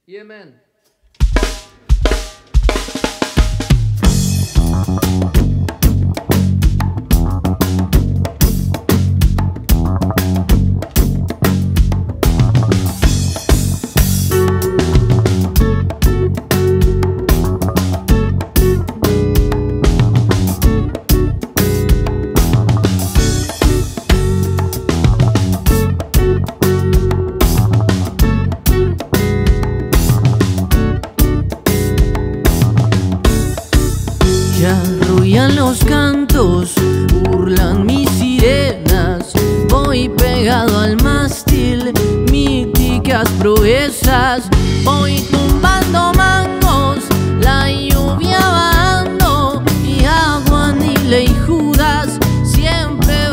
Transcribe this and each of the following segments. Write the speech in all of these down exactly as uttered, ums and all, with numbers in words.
Yeah, man. Arrullan los cantos, burlan mis sirenas. Voy pegado al mástil, míticas proezas. Voy tumbando mangos, la lluvia bajando, y agua, Nile y Judas siempre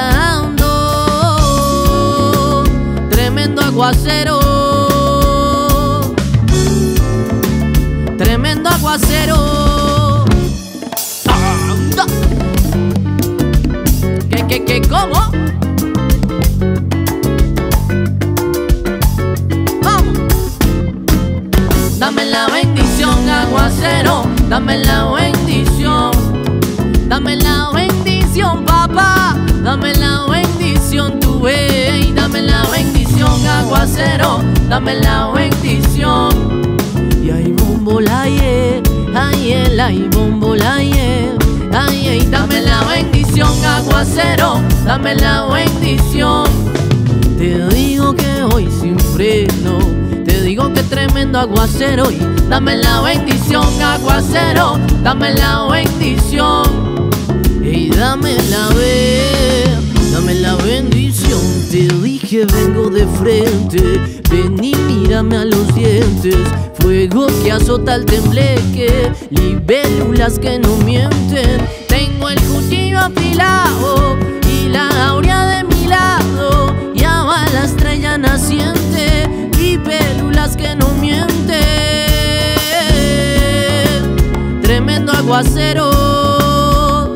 varando. Tremendo aguacero, tremendo aguacero. ¿Qué, qué, qué, cómo? Vamos. Dame la bendición, aguacero, dame la bendición. Dame la bendición, papá, dame la bendición, tu wey. Dame la bendición, aguacero, dame la bendición. Y ay, bombolaye, ay, el ay, bombolaye. Ay, ay, dame la bendición, aguacero, dame la bendición. Te digo que voy sin freno, te digo que tremendo aguacero. Y dame la bendición, aguacero, dame la bendición. Y dame la be, dame la bendición. Te dije vengo de frente, ven y mírame a los dientes. Fuego que azota el tembleque, libélulas que no mienten. Tengo el cuchillo afilado y la aurea de mi lado. Ya va la estrella naciente, libélulas que no mienten. Tremendo aguacero,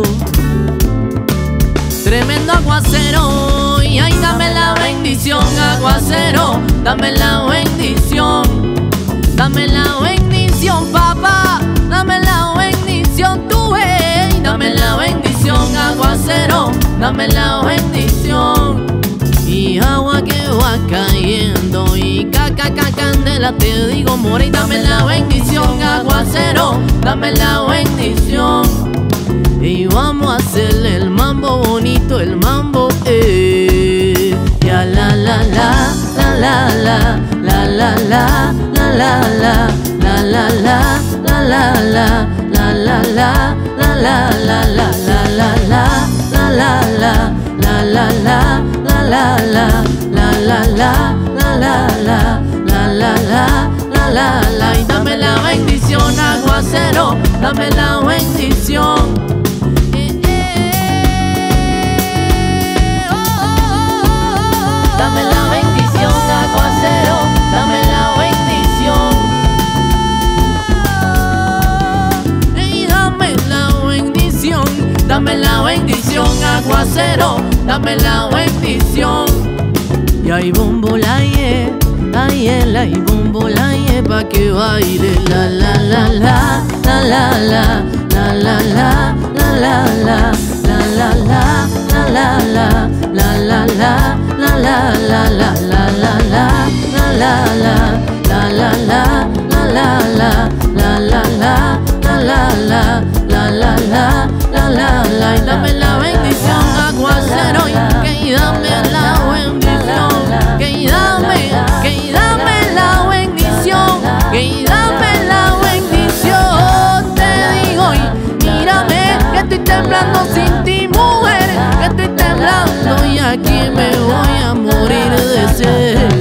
tremendo aguacero. Y ay, dame la bendición, aguacero, dame la bendición. Dame la bendición, papá, dame la bendición, tu wey. Dame la bendición, aguacero, dame la bendición. Y agua que va cayendo y caca, caca, candela, te digo more. Y dame la bendición, aguacero, dame la bendición. Y vamos a hacerle el mambo bonito, el mambo, eh. Ya la la la, la la la, la la la. La la la, la la la, la la la, la la la, la la la, la la la, la la la, la la la, la la la, la la la, la la la, la la la, la la la. Y dame la bendición, aguacero, dame la bendición. Dame la bendición, aguacero, dame la bendición. Y dame la bendición, dame la bendición, aguacero, dame la bendición. Y ay, bombolaye, ay, el ay, bombolaye, pa' que baile la la la la, la la la, la la la, la la la, la la la, la la la, la la la, la la la, la la la, la la la, la la la, la la la, la la la, la la la, la la la, la la la. Y dame la bendición, aguacero, y que dame la bendición, que dame, que dame la bendición, que dame la bendición. Te digo y mírame que estoy temblando sin ti, mujer, que estoy temblando y aquí me voy a morir de sed.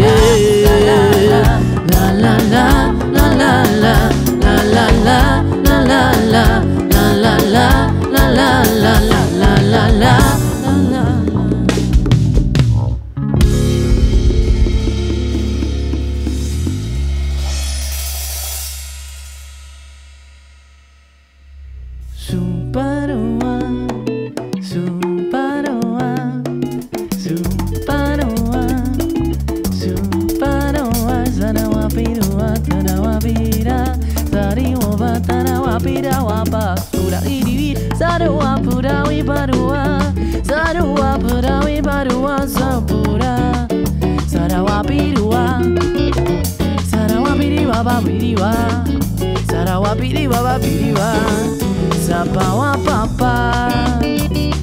La la la, la la la, la la la, la la la, la la la, la la la, la la la, la la. pirawa pa pura iri sarua pura wi barua sarua pura wi barua sapura sarawa pirua sarawa piriwa ba piriwa sarawa piriwa ba piriwa sapawa papa